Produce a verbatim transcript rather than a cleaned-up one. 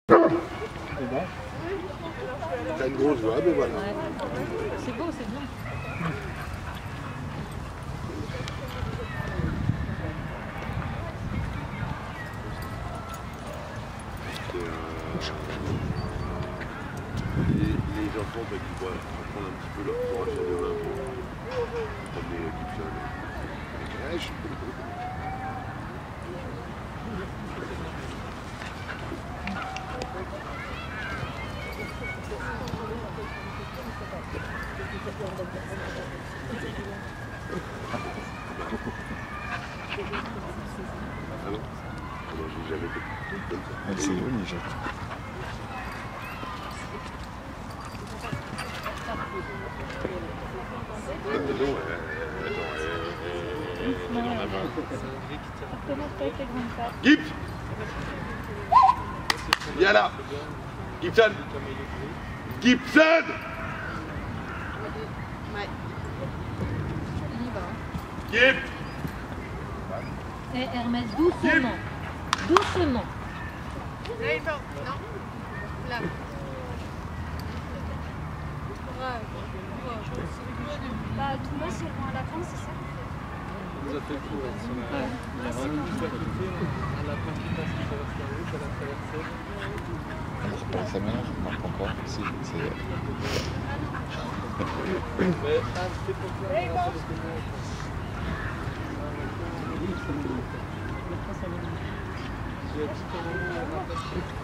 T'as une grosse voix, mais voilà. Ouais. C'est beau, c'est bien. Les, les enfants bah, qui vont prendre un petit peu leur courage à demain pour prendre les Gibson et les crèches. Ah non, alors j'ai jamais été comme ça. Elle s'est éloignée, Jacques. Ah, non, euh, attends, euh, euh, elle est dans la main. Gibbs! Viens là! Gibson! Gibson! Ouais. Gibbs! Et Hermès, doucement. Doucement. Rainbow, non. Là. Bah, tout moi, c'est loin à la fin, c'est ça? Vous avez fait le tour, hein, sur la... Ouais. Il y a vraiment juste à côté, à la fin qui passe, qui traverse la route, à la traversée. Alors, ça mélange, on marque encore. Si, c'est... Mais, ah, c'est pour toi. Rainbow! J'ai un petit moment où on va passer.